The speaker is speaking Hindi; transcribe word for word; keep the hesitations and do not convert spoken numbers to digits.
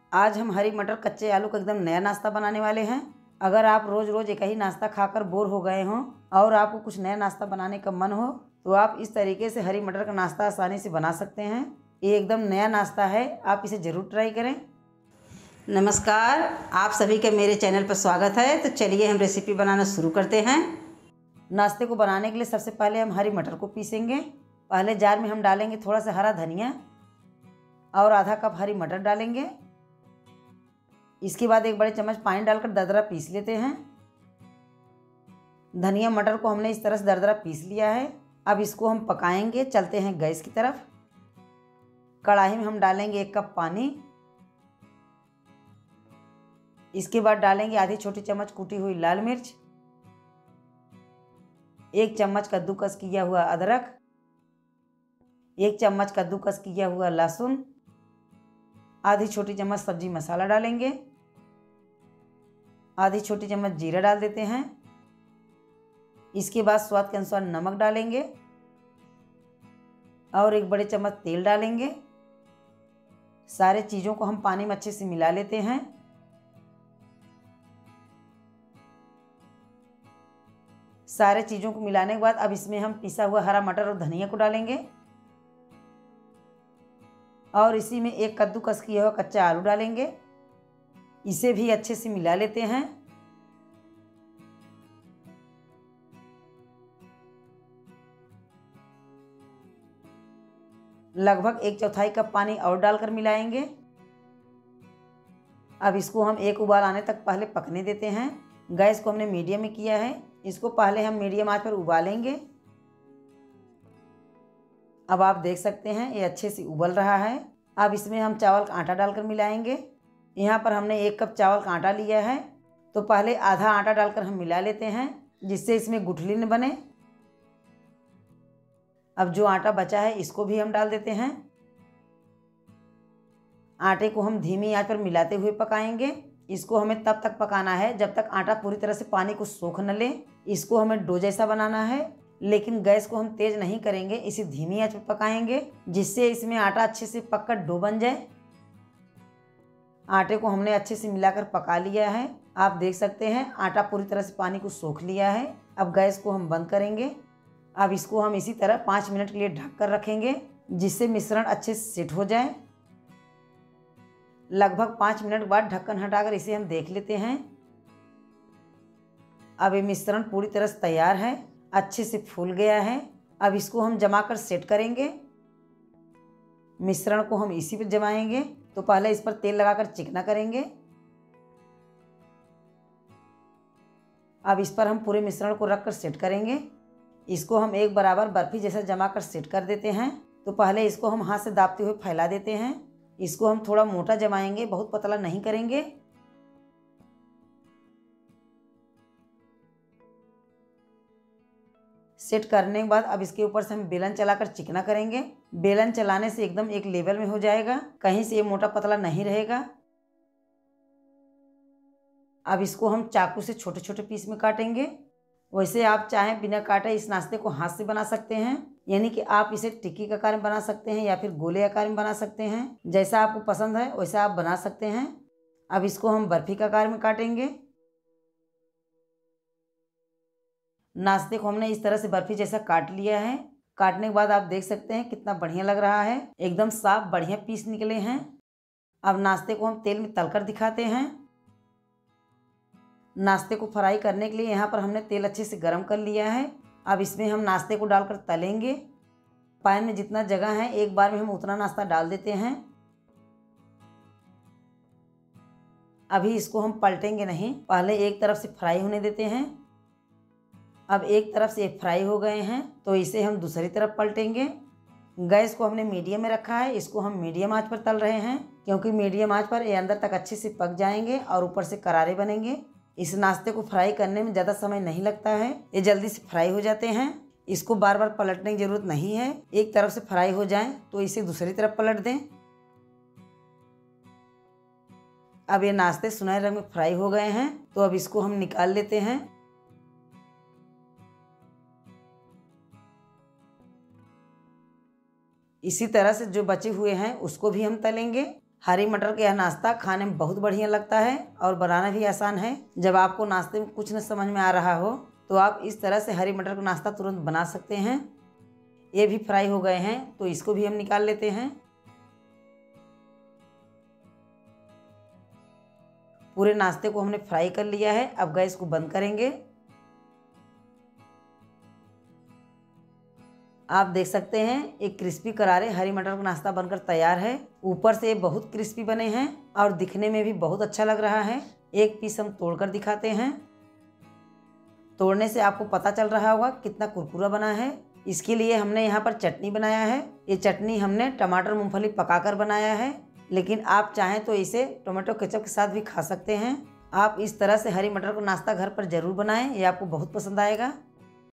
आज हम हरी मटर कच्चे आलू का एकदम नया नाश्ता बनाने वाले हैं। अगर आप रोज़ रोज़ एक ही नाश्ता खाकर बोर हो गए हों और आपको कुछ नया नाश्ता बनाने का मन हो तो आप इस तरीके से हरी मटर का नाश्ता आसानी से बना सकते हैं। ये एकदम नया नाश्ता है, आप इसे ज़रूर ट्राई करें। नमस्कार, आप सभी का मेरे चैनल पर स्वागत है। तो चलिए हम रेसिपी बनाना शुरू करते हैं। नाश्ते को बनाने के लिए सबसे पहले हम हरी मटर को पीसेंगे। पहले जार में हम डालेंगे थोड़ा सा हरा धनिया और आधा कप हरी मटर डालेंगे। इसके बाद एक बड़े चम्मच पानी डालकर दरदरा पीस लेते हैं। धनिया मटर को हमने इस तरह से दरदरा पीस लिया है। अब इसको हम पकाएंगे। चलते हैं गैस की तरफ। कढ़ाई में हम डालेंगे एक कप पानी। इसके बाद डालेंगे आधी छोटी चम्मच कूटी हुई लाल मिर्च, एक चम्मच कद्दूकस किया हुआ अदरक, एक चम्मच कद्दूकस किया हुआ लहसुन, आधी छोटी चम्मच सब्जी मसाला डालेंगे, आधी छोटी चम्मच जीरा डाल देते हैं। इसके बाद स्वाद के अनुसार नमक डालेंगे और एक बड़े चम्मच तेल डालेंगे। सारे चीज़ों को हम पानी में अच्छे से मिला लेते हैं। सारे चीज़ों को मिलाने के बाद अब इसमें हम पिसा हुआ हरा मटर और धनिया को डालेंगे और इसी में एक कद्दूकस किया हुआ कच्चा आलू डालेंगे। इसे भी अच्छे से मिला लेते हैं। लगभग एक चौथाई कप पानी और डालकर मिलाएंगे। अब इसको हम एक उबाल आने तक पहले पकने देते हैं। गैस को हमने मीडियम में किया है। इसको पहले हम मीडियम आंच पर उबालेंगे। अब आप देख सकते हैं ये अच्छे से उबल रहा है। अब इसमें हम चावल का आटा डालकर मिलाएंगे। यहाँ पर हमने एक कप चावल का आटा लिया है, तो पहले आधा आटा डालकर हम मिला लेते हैं जिससे इसमें गुठली न बने। अब जो आटा बचा है इसको भी हम डाल देते हैं। आटे को हम धीमी आंच पर मिलाते हुए पकाएंगे। इसको हमें तब तक पकाना है जब तक आटा पूरी तरह से पानी को सोख न ले। इसको हमें डो जैसा बनाना है, लेकिन गैस को हम तेज नहीं करेंगे, इसे धीमी आंच पर पकाएंगे जिससे इसमें आटा अच्छे से पककर डो बन जाए। आटे को हमने अच्छे से मिलाकर पका लिया है। आप देख सकते हैं आटा पूरी तरह से पानी को सोख लिया है। अब गैस को हम बंद करेंगे। अब इसको हम इसी तरह पाँच मिनट के लिए ढक कर रखेंगे जिससे मिश्रण अच्छे से सेट हो जाए। लगभग पाँच मिनट बाद ढक्कन हटाकर इसे हम देख लेते हैं। अब ये मिश्रण पूरी तरह से तैयार है, अच्छे से फूल गया है। अब इसको हम जमाकर सेट करेंगे। मिश्रण को हम इसी पर जमाएंगे, तो पहले इस पर तेल लगाकर चिकना करेंगे। अब इस पर हम पूरे मिश्रण को रखकर सेट करेंगे। इसको हम एक बराबर बर्फी जैसा जमाकर सेट कर देते हैं। तो पहले इसको हम हाथ से दाबते हुए फैला देते हैं। इसको हम थोड़ा मोटा जमाएंगे, बहुत पतला नहीं करेंगे। सेट करने के बाद अब इसके ऊपर से हम बेलन चलाकर चिकना करेंगे। बेलन चलाने से एकदम एक लेवल में हो जाएगा, कहीं से ये मोटा पतला नहीं रहेगा। अब इसको हम चाकू से छोटे छोटे पीस में काटेंगे। वैसे आप चाहें बिना काटे इस नाश्ते को हाथ से बना सकते हैं, यानी कि आप इसे टिक्की के आकार में बना सकते हैं या फिर गोले आकार में बना सकते हैं। जैसा आपको पसंद है वैसा आप बना सकते हैं। अब इसको हम बर्फी के आकार में काटेंगे। नाश्ते को हमने इस तरह से बर्फी जैसा काट लिया है। काटने के बाद आप देख सकते हैं कितना बढ़िया लग रहा है, एकदम साफ बढ़िया पीस निकले हैं। अब नाश्ते को हम तेल में तलकर दिखाते हैं। नाश्ते को फ्राई करने के लिए यहाँ पर हमने तेल अच्छे से गर्म कर लिया है। अब इसमें हम नाश्ते को डालकर तलेंगे। पैन में जितना जगह है एक बार में हम उतना नाश्ता डाल देते हैं। अभी इसको हम पलटेंगे नहीं, पहले एक तरफ से फ्राई होने देते हैं। अब एक तरफ से फ्राई हो गए हैं तो इसे हम दूसरी तरफ पलटेंगे। गैस को हमने मीडियम में रखा है। इसको हम मीडियम आंच पर तल रहे हैं क्योंकि मीडियम आंच पर ये अंदर तक अच्छे से पक जाएंगे और ऊपर से करारे बनेंगे। इस नाश्ते को फ्राई करने में ज़्यादा समय नहीं लगता है, ये जल्दी से फ्राई हो जाते हैं। इसको बार बार पलटने की ज़रूरत नहीं है। एक तरफ से फ्राई हो जाए तो इसे दूसरी तरफ पलट दें। अब ये नाश्ते सुनहरे रंग में फ्राई हो गए हैं, तो अब इसको हम निकाल लेते हैं। इसी तरह से जो बचे हुए हैं उसको भी हम तलेंगे। हरी मटर का यह नाश्ता खाने में बहुत बढ़िया लगता है और बनाना भी आसान है। जब आपको नाश्ते में कुछ न समझ में आ रहा हो तो आप इस तरह से हरी मटर का नाश्ता तुरंत बना सकते हैं। ये भी फ्राई हो गए हैं तो इसको भी हम निकाल लेते हैं। पूरे नाश्ते को हमने फ्राई कर लिया है। अब गैस को बंद करेंगे। आप देख सकते हैं एक क्रिस्पी करारे हरी मटर का नाश्ता बनकर तैयार है। ऊपर से बहुत क्रिस्पी बने हैं और दिखने में भी बहुत अच्छा लग रहा है। एक पीस हम तोड़कर दिखाते हैं। तोड़ने से आपको पता चल रहा होगा कितना कुरकुरा बना है। इसके लिए हमने यहाँ पर चटनी बनाया है। ये चटनी हमने टमाटर मूंगफली पकाकर बनाया है, लेकिन आप चाहें तो इसे टोमेटो केचप के साथ भी खा सकते हैं। आप इस तरह से हरी मटर का नाश्ता घर पर ज़रूर बनाएं, ये आपको बहुत पसंद आएगा।